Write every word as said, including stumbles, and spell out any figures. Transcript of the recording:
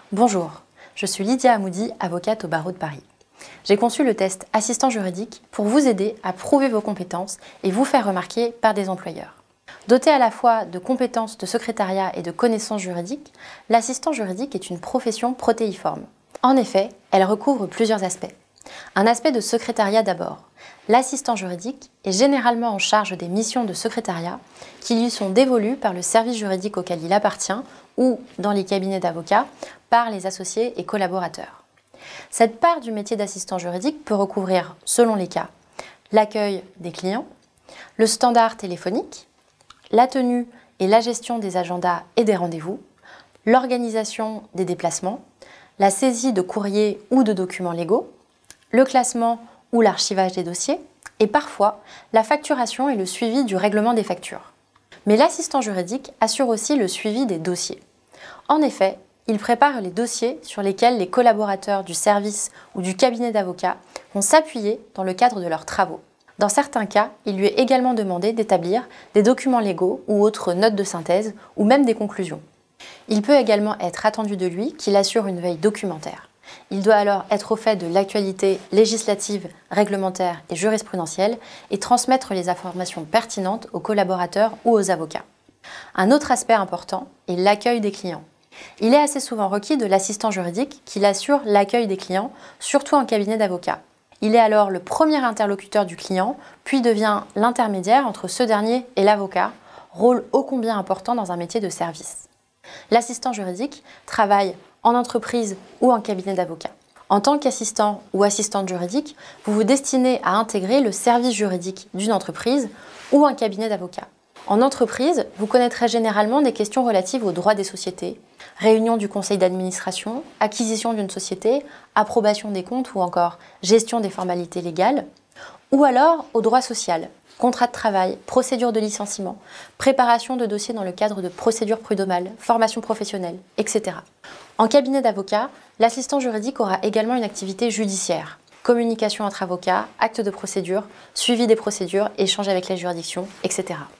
Bonjour, je suis Lydia Hamoudi, avocate au barreau de Paris. J'ai conçu le test assistant juridique pour vous aider à prouver vos compétences et vous faire remarquer par des employeurs. Doté à la fois de compétences de secrétariat et de connaissances juridiques, l'assistant juridique est une profession protéiforme. En effet, elle recouvre plusieurs aspects. Un aspect de secrétariat d'abord. L'assistant juridique est généralement en charge des missions de secrétariat qui lui sont dévolues par le service juridique auquel il appartient ou, dans les cabinets d'avocats, par les associés et collaborateurs. Cette part du métier d'assistant juridique peut recouvrir, selon les cas, l'accueil des clients, le standard téléphonique, la tenue et la gestion des agendas et des rendez-vous, l'organisation des déplacements, la saisie de courriers ou de documents légaux, le classement ou l'archivage des dossiers, et parfois la facturation et le suivi du règlement des factures. Mais l'assistant juridique assure aussi le suivi des dossiers. En effet, il prépare les dossiers sur lesquels les collaborateurs du service ou du cabinet d'avocats vont s'appuyer dans le cadre de leurs travaux. Dans certains cas, il lui est également demandé d'établir des documents légaux ou autres notes de synthèse ou même des conclusions. Il peut également être attendu de lui qu'il assure une veille documentaire. Il doit alors être au fait de l'actualité législative, réglementaire et jurisprudentielle et transmettre les informations pertinentes aux collaborateurs ou aux avocats. Un autre aspect important est l'accueil des clients. Il est assez souvent requis de l'assistant juridique qu'il assure l'accueil des clients, surtout en cabinet d'avocat. Il est alors le premier interlocuteur du client, puis devient l'intermédiaire entre ce dernier et l'avocat, rôle ô combien important dans un métier de service. L'assistant juridique travaille en entreprise ou en cabinet d'avocat. En tant qu'assistant ou assistante juridique, vous vous destinez à intégrer le service juridique d'une entreprise ou un cabinet d'avocat. En entreprise, vous connaîtrez généralement des questions relatives aux droits des sociétés, réunion du conseil d'administration, acquisition d'une société, approbation des comptes ou encore gestion des formalités légales, ou alors au droit social, contrat de travail, procédure de licenciement, préparation de dossiers dans le cadre de procédures prud'homales, formation professionnelle, et cetera. En cabinet d'avocat, l'assistant juridique aura également une activité judiciaire, communication entre avocats, actes de procédure, suivi des procédures, échange avec les juridictions, et cetera.